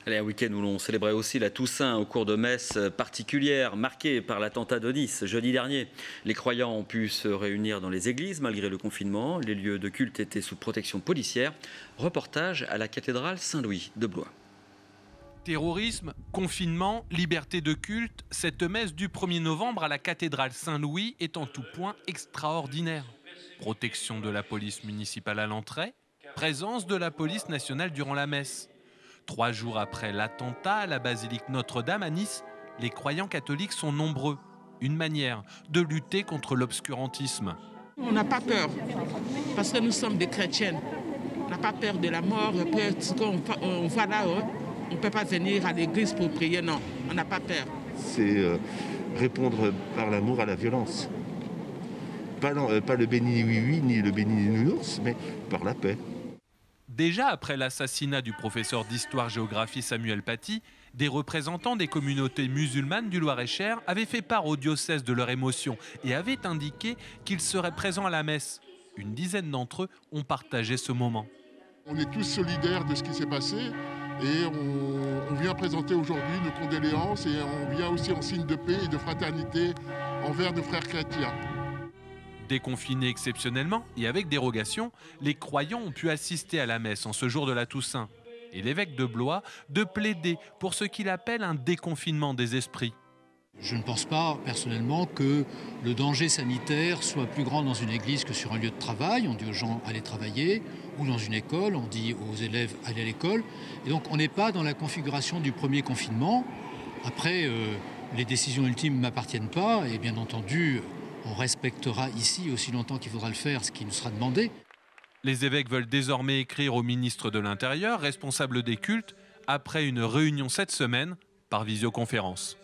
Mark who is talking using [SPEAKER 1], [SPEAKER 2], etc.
[SPEAKER 1] Allez, un week-end où l'on célébrait aussi la Toussaint au cours de messes particulières marquées par l'attentat de Nice jeudi dernier. Les croyants ont pu se réunir dans les églises malgré le confinement. Les lieux de culte étaient sous protection policière. Reportage à la cathédrale Saint-Louis de Blois.
[SPEAKER 2] Terrorisme, confinement, liberté de culte, cette messe du 1er novembre à la cathédrale Saint-Louis est en tout point extraordinaire. Protection de la police municipale à l'entrée, présence de la police nationale durant la messe. 3 jours après l'attentat à la basilique Notre-Dame à Nice, les croyants catholiques sont nombreux. Une manière de lutter contre l'obscurantisme.
[SPEAKER 3] On n'a pas peur, parce que nous sommes des chrétiennes. On n'a pas peur de la mort, ce qu'on voit là, on ne peut pas venir à l'église pour prier, non, on n'a pas peur.
[SPEAKER 4] C'est répondre par l'amour à la violence. Pas le béni oui-oui ni le béni nounours, mais par la paix.
[SPEAKER 2] Déjà après l'assassinat du professeur d'histoire-géographie Samuel Paty, des représentants des communautés musulmanes du Loir-et-Cher avaient fait part au diocèse de leur émotion et avaient indiqué qu'ils seraient présents à la messe. Une dizaine d'entre eux ont partagé ce moment.
[SPEAKER 5] On est tous solidaires de ce qui s'est passé et on vient présenter aujourd'hui nos condoléances et on vient aussi en signe de paix et de fraternité envers nos frères chrétiens.
[SPEAKER 2] Déconfinés exceptionnellement et avec dérogation, les croyants ont pu assister à la messe en ce jour de la Toussaint. Et l'évêque de Blois de plaider pour ce qu'il appelle un déconfinement des esprits.
[SPEAKER 6] Je ne pense pas personnellement que le danger sanitaire soit plus grand dans une église que sur un lieu de travail. On dit aux gens allez travailler, ou dans une école, on dit aux élèves allez à l'école. Et donc on n'est pas dans la configuration du premier confinement. Après, les décisions ultimes ne m'appartiennent pas et bien entendu, on respectera ici aussi longtemps qu'il faudra le faire, ce qui nous sera demandé.
[SPEAKER 2] Les évêques veulent désormais écrire au ministre de l'Intérieur, responsable des cultes, après une réunion cette semaine par visioconférence.